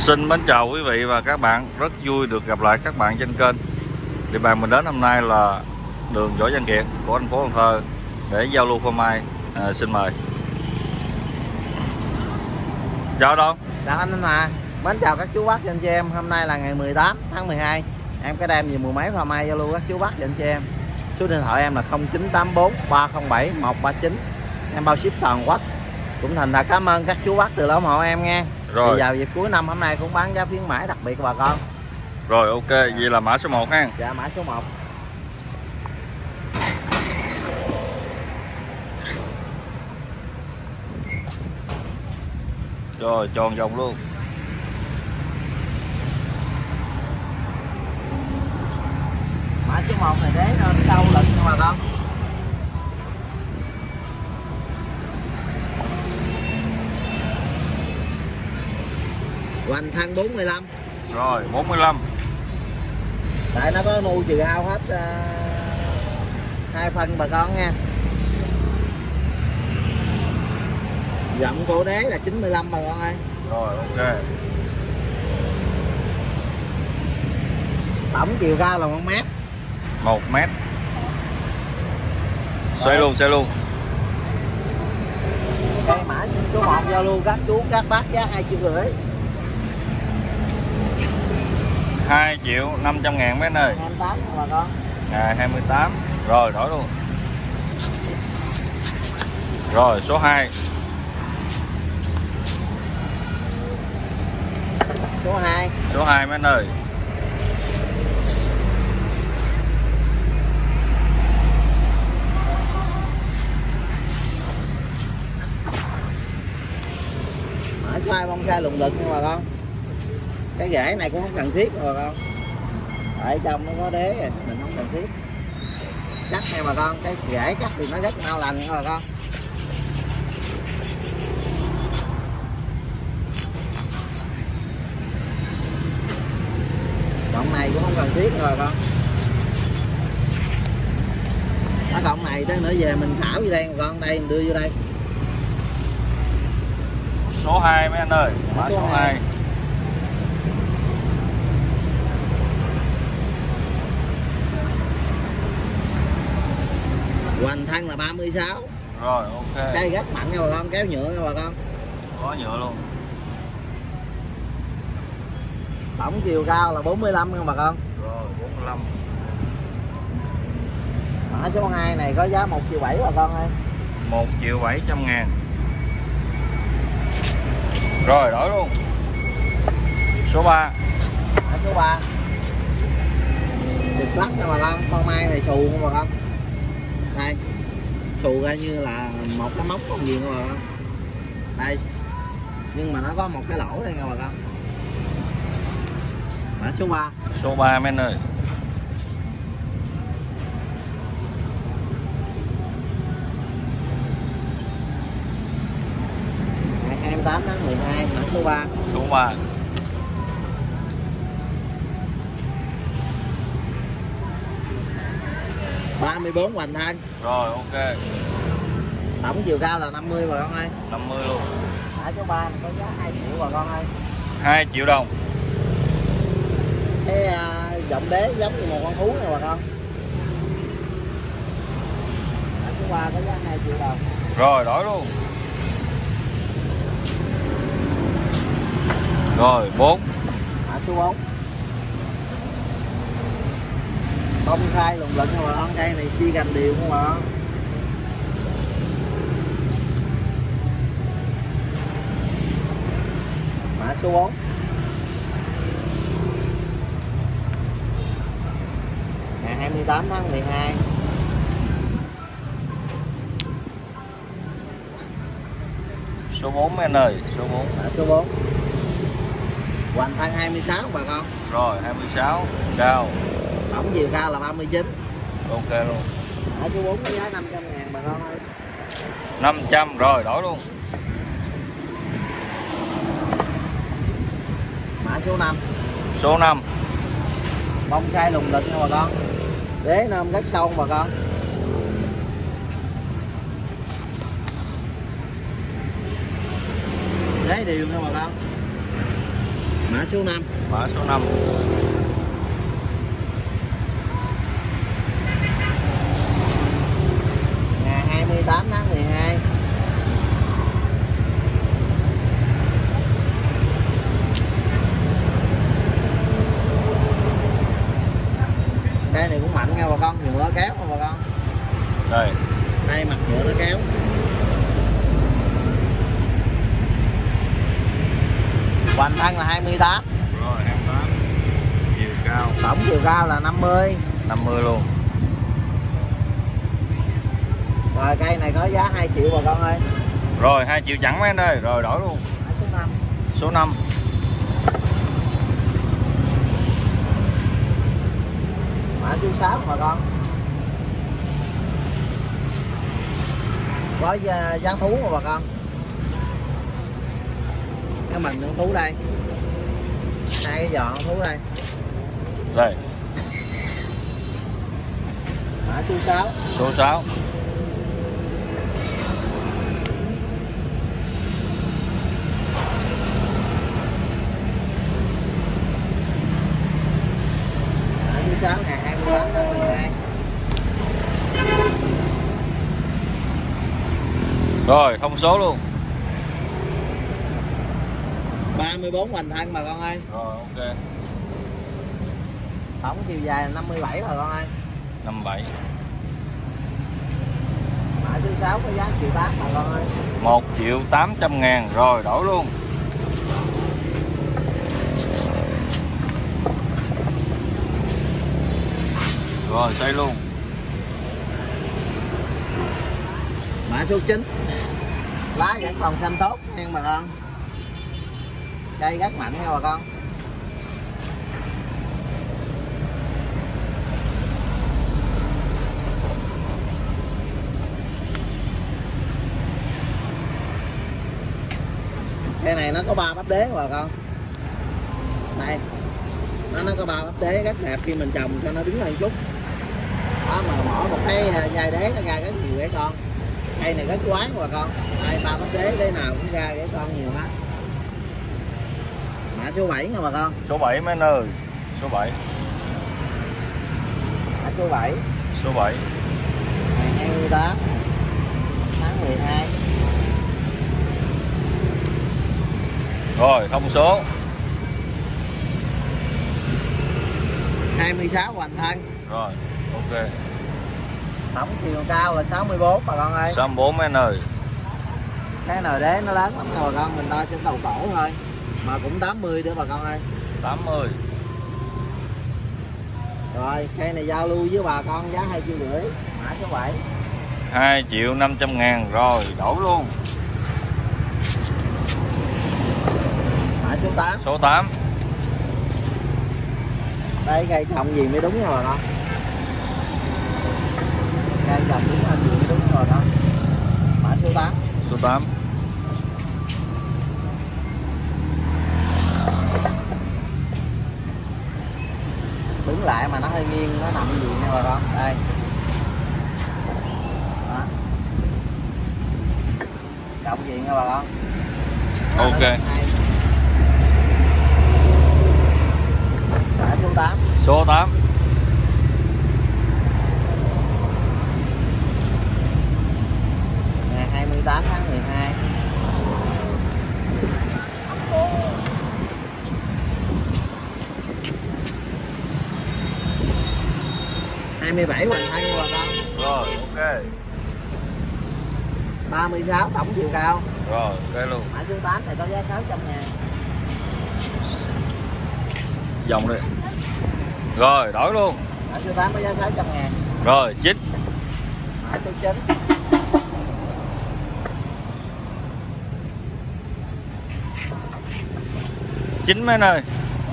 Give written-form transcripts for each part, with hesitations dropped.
Xin mến chào quý vị và các bạn, rất vui được gặp lại các bạn trên kênh. Địa bàn mình đến hôm nay là đường Võ Văn Kiệt của thành phố Cần Thơ để giao lưu phô mai. Xin mời. Chào Đông. Chào anh Hòa. Mến chào các chú bác và anh chị em. Hôm nay là ngày 18 tháng 12. Em có đem về mười mấy phô mai giao lưu các chú bác và anh chị em. Số điện thoại em là 0984 307 139. Em bao ship toàn quốc. Cũng thành thật cảm ơn các chú bác từ ủng hộ em nha. Rồi. Vào dịp cuối năm hôm nay cũng bán giá khuyến mãi đặc biệt của bà con. Rồi ok, vậy là mã số 1 ha. Dạ, mã số 1. Rồi tròn vòng luôn. Mã số 1 này đế lên sâu lận nha bà con. Hoành thân 45. Rồi 45. Tại nó có nuôi trừ hao hết 2 phân bà con nha. Dặm cổ đế là 95 bà con ơi. Rồi ok. Tổng chiều cao là 1 mét. 1 mét. Xoay luôn, xoay luôn. Cây mã số 1 giao lưu các chú các bác giá 2,5 triệu. 2.500.000 mấy ơi. 28 bà con. Ngày 28. Rồi đổi luôn. Rồi số 2. Số 2. Số 2 mấy ơi. Mã số 2 bonsai lùng lực nha bà con. Cái rễ này cũng không cần thiết bà con. Ở trong nó có đế rồi, mình không cần thiết. Cắt nha bà con, cái rễ cắt thì nó rất mau lành nha bà con. Cọng này cũng không cần thiết nha bà con. Cái cọng này tới nữa về mình thảo vô đây bà con, đây mình đưa vô đây. Số 2 mấy anh ơi. Mã số 2. Hoành thân là 36. Rồi ok. Cây rất mạnh nha bà con, kéo nhựa nha bà con. Có nhựa luôn. Tổng chiều cao là 45 nha bà con. Rồi 45. Mã số 2 này có giá 1,7 triệu bà con ơi. 1.700.000. Rồi đổi luôn. Số 3. Mã số 3. Đực lắc nha bà con, con mai này xù nha bà con. Đây, xù ra như là một cái móc con gì nha bà con. Đây, nhưng mà nó có một cái lỗ đây nha bà con. Mã số 3. Số 3 mấy anh ơi. Ngày 28 tháng 12, mã số 3. Số 3. $34 hoành thân. Rồi ok. Tổng chiều cao là 50 bà con ơi. 50 luôn. Mã số 3 có giá 2 triệu bà con ơi. 2 triệu đồng. Cái giọng đế giống như một con thú nè bà con. Mã số 3 có giá 2 triệu đồng. Rồi đổi luôn. Rồi 4. Mã số 4. Bonsai lùng lực nha bà con, cây này chia cành đều nha bà con. Mã số 4. Ngày 28 tháng 12. Số 4 mấy anh ơi. Số 4. Mã số 4. Hoành thân 26 bà con. Rồi 26. Cao. Tổng chiều cao là 39. Ok luôn. Mã số 4 có giá 500.000 bà con ơi. 500. Rồi đổi luôn. Mã số 5. Số 5. Bonsai lùng lực nha bà con. Đế nôm rất sâu bà con. Đế đều nha bà con. Mã Mã số 5. Mã số 5. Ngày 28 tháng 12. Cây này cũng mạnh nha bà con, nhựa kéo nha bà con. Đây. Đây mặt nhựa nó kéo. Hoành thân là 28. Rồi 28. Chiều cao. Tổng chiều cao là 50. 50 luôn. Rồi cây này có giá 2 triệu bà con ơi. Rồi 2 triệu chẳng mấy anh ơi. Rồi đổi luôn. Mã số 5. Số 5. Mã số 6 bà con. Có dán thú mà bà con. Cái mình con thú đây. Hai cái giò con thú đây. Đây. Mã số 6. Số 6. Mã số 6 ngày 28 tháng 12. Rồi thông số luôn. 34 hoành thân bà con ơi. Rồi ok. Tổng chiều dài là 57 bà con ơi. 57. Mã số 6 có giá 1 triệu 8 bà con ơi. 1 triệu 800 ngàn. Rồi đổi luôn. Rồi xây luôn. Mã số 9. Lá vẫn còn xanh tốt nha bà con. Cây rất mạnh nha bà con. Cây này nó có 3 bắp đế bà con. Đây. Nó có 3 bắp đế rất đẹp, khi mình trồng cho nó đứng lên chút. Đó mà bỏ một cái dây đế nó ra rất nhiều cái con. Cây này rất quái bà con. Đây 3 bắp đế nào cũng ra cái con nhiều hết. Mã số 7 nha bà con. Số 7 mấy anh ơi. Số 7. Mã số 7. Số 7. Ngày 28 tháng 12. Rồi thông số. 26 hoành thân. Rồi ok. Tổng chiều cao là 64 bà con ơi. 64 mấy anh ơi. Cái nồi đế nó lớn lắm nha bà con, mình đo trên đầu cổ thôi. Mà cũng 80 nữa bà con ơi. 80. Rồi cây này giao lưu với bà con giá 2,5 triệu. Mã số 7. 2 triệu 500 ngàn. Rồi đổi luôn. Mã số 8. Số 8. Đây cây trồng gì mới đúng nha bà con. Cây trồng đúng là gì mới đúng rồi đó. Mã số 8. Số 8. Đứng lại mà nó hơi nghiêng, nó nằm gì nha bà con. Đây. Đó. Trồng gì nha bà con. Ok. Mã số 8. Số 8. Ngày 28 tháng 12. Hai 27 hoành thân nha bà con. Rồi ok. 36 tổng chiều cao. Rồi ok luôn. Mã số 8 này có giá 600 ngàn. Dòng đi. Rồi đổi luôn. Mã số 8 có giá 600 ngàn. Rồi 9. Mã số 9. Chín mấy anh ơi.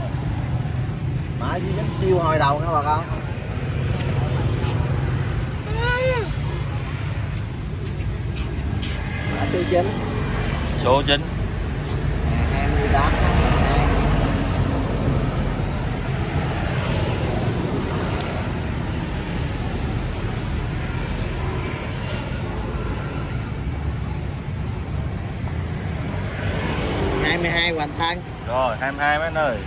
Mã số 9 siêu hồi đầu nha bà con. Mã số 9. Số 9. Ngày 28 tháng 12. 22 hoàn thân. Rồi 22 mấy anh ơi.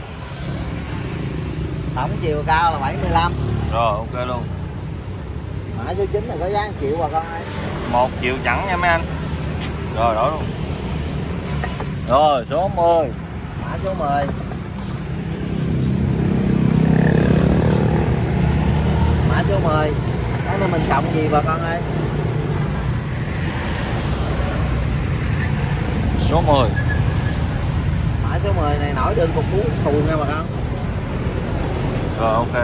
Tổng chiều cao là 75. Rồi ok luôn. Mã số 9 là có giá 1 triệu bà con ơi. 1 triệu chẳng nha mấy anh. Rồi đó luôn. Rồi số 10. Mã số 10. Mã số 10. Đó là mình cộng gì bà con ơi? Số 10. Mã số 10 này nổi đơn cục bú thù nha bà con. Rồi ok.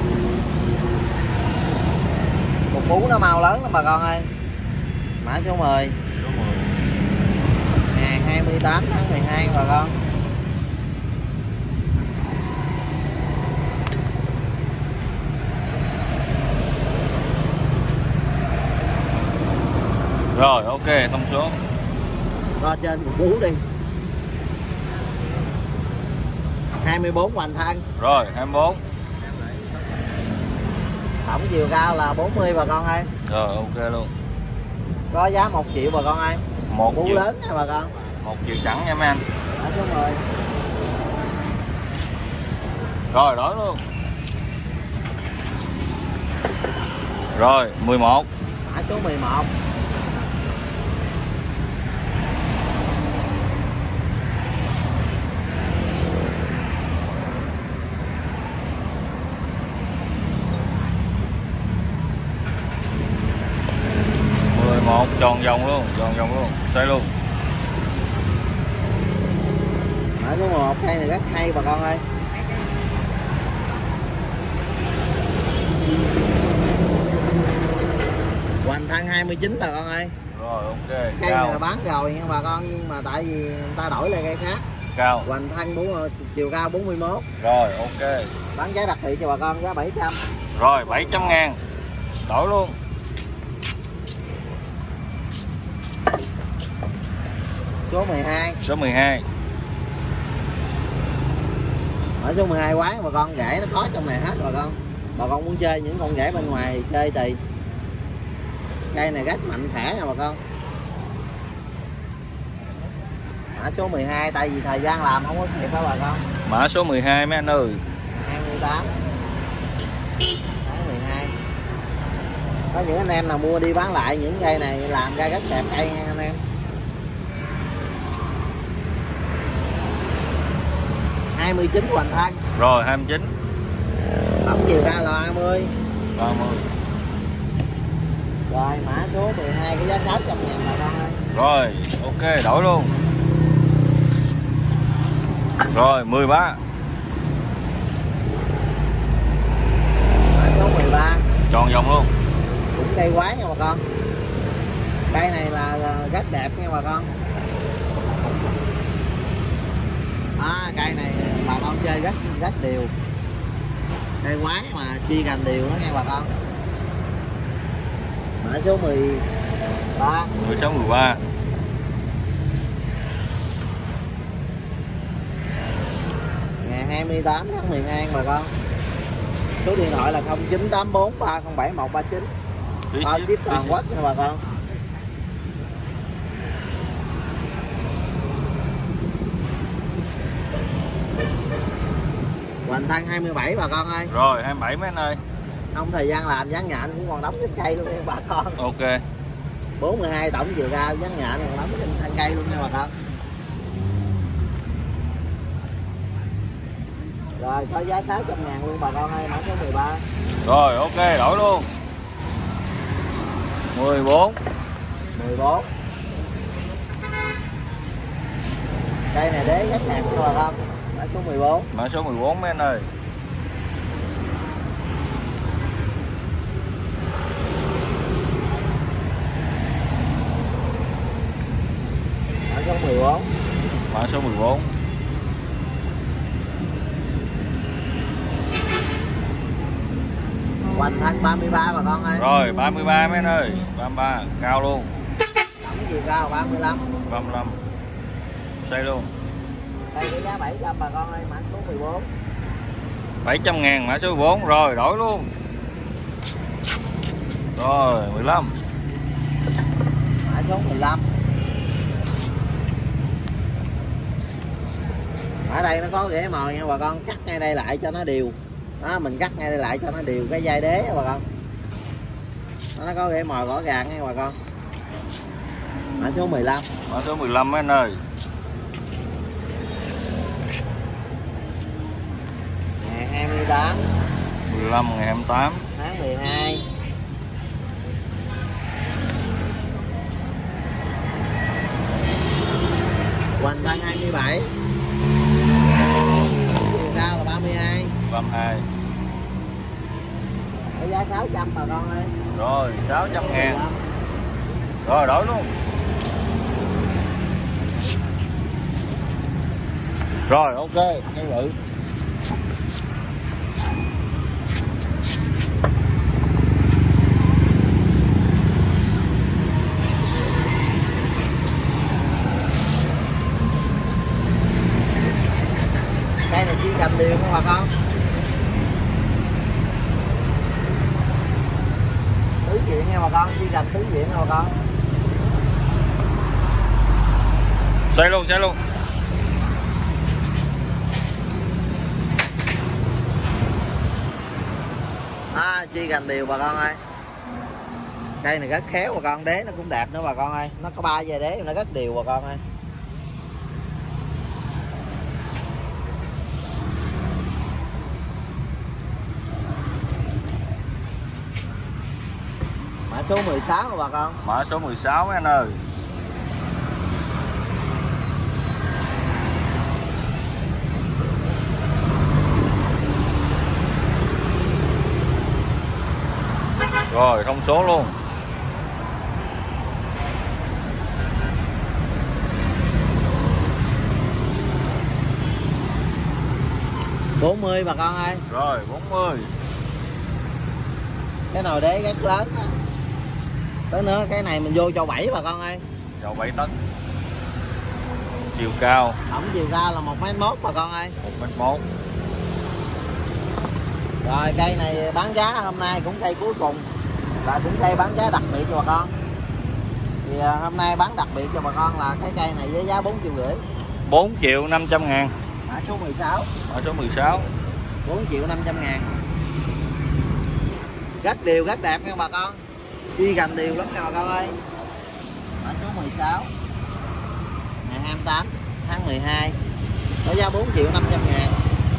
Cục bú nó mau lớn lắm bà con ơi. Mã số 10. Số 10. Ngày 28 tháng 12 bà con. Rồi ok, thông số. Đo trên cục bú đi. 24 hoàn thân. Rồi 24. Tổng chiều cao là 40 bà con ơi. Rồi ok luôn. Có giá 1 triệu bà con ơi. 1 Bú triệu lớn nha bà con. 1 triệu chẳng nha mấy anh. Mã số 10. Rồi đó luôn. Rồi 11. Mã số 11. Một tròn vòng luôn, xoay luôn. Mã số 11 cây này rất hay bà con ơi. Hoành thân 29 bà con ơi. Rồi ok. Cây Cao. này là bán rồi nha bà con, nhưng mà tại vì người ta đổi lại cây khác. Cao. Hoành thân chiều cao 41. Rồi ok. Bán giá đặc biệt cho bà con giá 700. Rồi 700 ngàn. Đổi luôn. Số 12. Số 12. Ở số 12 quán bà con, rễ nó có trong này hết bà con. Bà con muốn chơi những con rễ bên ngoài thì chơi tùy. Cây này rất mạnh khỏe nha bà con. Mã số 12 tại vì thời gian làm không có kịp đó bà con. Mã số 12 mấy anh ơi. 28 tháng 12. Có những anh em nào mua đi bán lại những cây này làm ra rất đẹp cây nha anh em. Hai 29 hoành thân. Rồi 29. Tổng chiều cao là 30. 30. Rồi mã số 12 cái giá 600 ngàn bà con ơi. Rồi ok, đổi luôn. Rồi 13. Mã số 13. Tròn vòng luôn. Cũng cây quái nha bà con. Cây này là rất đẹp nha bà con. Cây này bà con chơi rất đều. Cây quái mà chia cành đều đó nha bà con. Mã số 13. 16 13. Ngày 28 tháng 12 bà con. Số điện thoại là 0984 307 139. Ship toàn quốc nha bà con. Hoành thân 27 bà con ơi. Rồi 27 mấy anh ơi. Không thời gian làm dán nhện cũng còn đóng trên cây luôn nha bà con. Ok. 42 tổng chiều cao dán nhện còn đóng trên thân cây luôn nha bà con. Rồi có giá 600 ngàn luôn bà con ơi. Mã số 13. Rồi ok, đổi luôn. 14. 14. Cây này đế rất đẹp nha bà con. Mã số 14. Mã số 14 mấy anh ơi. Mã số 14. Mã số 14. Hoành thân 33 bà con ơi. Rồi 33 mấy anh ơi. 33 cao luôn. Tổng chiều cao 35. 35. Xoay luôn. Đây cái giá 700 bà con ơi. Mã số 14. 700 ngàn mã số 14. Rồi đổi luôn. Rồi 15. Mã số 15. đây nó có rễ mồi nha bà con, cắt ngay đây lại cho nó đều. Đó, mình cắt ngay đây lại cho nó đều cái dây đế nha bà con. Nó có rễ mồi rõ ràng nha bà con. Mã số 15. Mã số 15 anh ơi. Ngày 28 15 ngày 28 tháng 12. Hoành thân 27. Chiều cao là 32. 32. Cái giá 600 bà con ơi. Rồi 600 ngàn. Rồi đổi luôn. Rồi ok, nhân lự. Cây này chỉ cành đều không bà con. Tứ diện nha bà con, chỉ cành tứ diện nha bà con. Xoay luôn, xoay luôn. Chi cành đều bà con ơi. Cây này rất khéo bà con, đế nó cũng đẹp nữa bà con ơi. Nó có 3 dây đế nó rất đều bà con ơi. Mã số 16 bà con. Mã số 16 anh ơi. Rồi thông số luôn. $40 bà con ơi. Rồi 40. Cái nồi đế rất lớn á. Tới nữa cái này mình vô cho 7 bà con ơi. Dầu 7 tấn. Chiều cao. Tổng chiều cao là 1m1 bà con ơi. 1m1. Rồi cây này bán giá hôm nay cũng cây cuối cùng, là cũng cây bán giá đặc biệt cho bà con. Thì hôm nay bán đặc biệt cho bà con là cái cây này với giá 4,5 triệu. 4.500.000. Mã số 16. Mã số 16. 4.500.000. Rất đều rất đẹp nha bà con. Chi cành đều lắm nha bà con ơi. Mã số 16. Ngày 28 tháng 12. Có giá 4.500.000.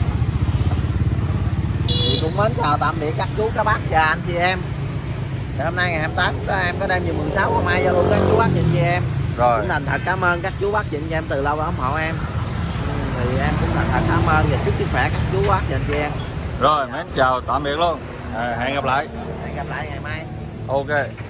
Thì cũng mến chào tạm biệt các chú các bác và anh chị em. Thì hôm nay ngày 28 em có đem về 16 hôm nay giao lưu các chú bác chị em. Rồi. Cũng thành thật cảm ơn các chú bác chị em từ lâu đã ủng hộ em. Thì em cũng thành thật cảm ơn và chúc sức khỏe các chú bác và anh chị em. Rồi mến chào tạm biệt luôn. Hẹn gặp lại. Hẹn gặp lại ngày mai. Ok.